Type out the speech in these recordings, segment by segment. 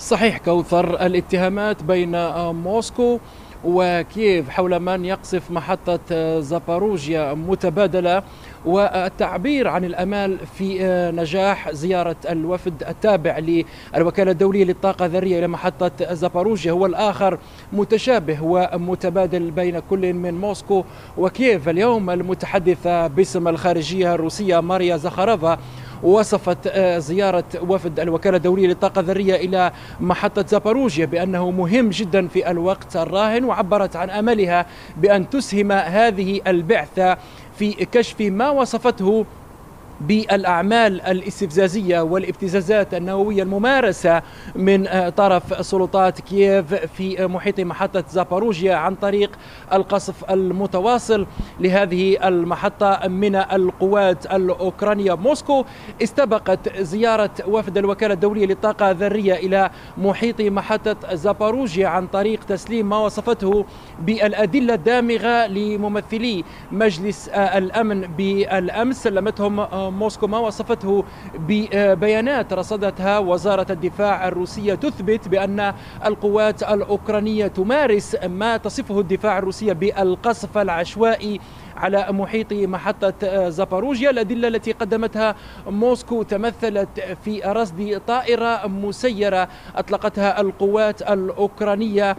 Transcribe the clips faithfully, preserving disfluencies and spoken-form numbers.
صحيح كوثر، الاتهامات بين موسكو وكييف حول من يقصف محطة زاباروجيا متبادلة، والتعبير عن الأمال في نجاح زيارة الوفد التابع للوكالة الدولية للطاقة الذرية إلى محطة زاباروجيا هو الآخر متشابه ومتبادل بين كل من موسكو وكييف. اليوم المتحدثة باسم الخارجية الروسية ماريا زخارافا وصفت زيارة وفد الوكالة الدولية للطاقة الذرية إلى محطة زاباروجيا بأنه مهم جدا في الوقت الراهن، وعبرت عن أملها بأن تسهم هذه البعثة في كشف ما وصفته بالأعمال الاستفزازية والابتزازات النووية الممارسة من طرف سلطات كييف في محيط محطة زاباروجيا عن طريق القصف المتواصل لهذه المحطة من القوات الأوكرانية. موسكو استبقت زيارة وفد الوكالة الدولية للطاقة الذرية إلى محيط محطة زاباروجيا عن طريق تسليم ما وصفته بالأدلة الدامغة لممثلي مجلس الأمن بالأمس. سلمتهم موسكو ما وصفته ببيانات رصدتها وزارة الدفاع الروسية تثبت بأن القوات الأوكرانية تمارس ما تصفه الدفاع الروسي بالقصف العشوائي على محيط محطة زاباروجيا. الأدلة التي قدمتها موسكو تمثلت في رصد طائرة مسيرة أطلقتها القوات الأوكرانية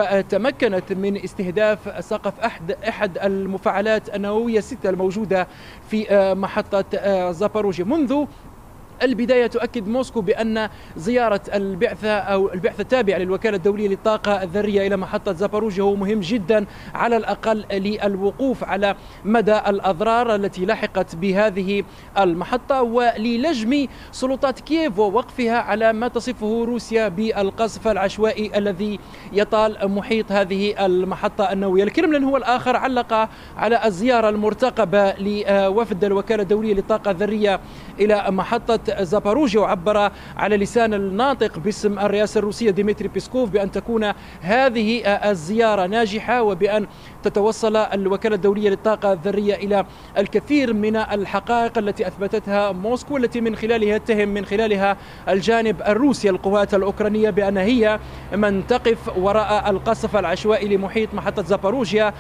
وتمكنت من استهداف سقف أحد أحد المفاعلات النووية الستة الموجودة في محطة زاباروجيا. منذ البداية تؤكد موسكو بأن زيارة البعثة أو البعثة التابعة للوكالة الدولية للطاقة الذرية إلى محطة زاباروجيا هو مهم جدا على الأقل للوقوف على مدى الأضرار التي لحقت بهذه المحطة وللجم سلطات كييف ووقفها على ما تصفه روسيا بالقصف العشوائي الذي يطال محيط هذه المحطة النووية. الكرملين هو الآخر علق على الزيارة المرتقبة لوفد الوكالة الدولية للطاقة الذرية إلى محطة زاباروجيا، وعبر على لسان الناطق باسم الرئاسة الروسية ديمتري بيسكوف بأن تكون هذه الزيارة ناجحة وبأن تتوصل الوكالة الدولية للطاقة الذرية إلى الكثير من الحقائق التي أثبتتها موسكو، التي من خلالها يتهم من خلالها الجانب الروسي القوات الأوكرانية بأن هي من تقف وراء القصف العشوائي لمحيط محطة زاباروجيا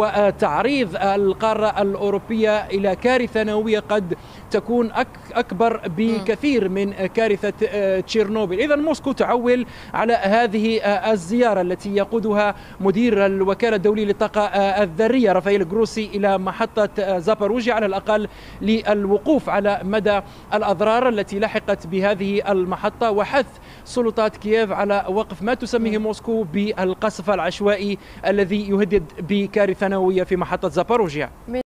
وتعريض القارة الأوروبية إلى كارثة نووية قد تكون أكبر بكثير من كارثة تشيرنوبل. إذن موسكو تعول على هذه الزيارة التي يقودها مدير الوكالة الدولية للطاقة الذرية رافائيل جروسي إلى محطة زاباروجيا على الأقل للوقوف على مدى الأضرار التي لحقت بهذه المحطة وحث سلطات كييف على وقف ما تسميه موسكو بالقصف العشوائي الذي يهدد بكارثة نووية في محطة زاباروجيا.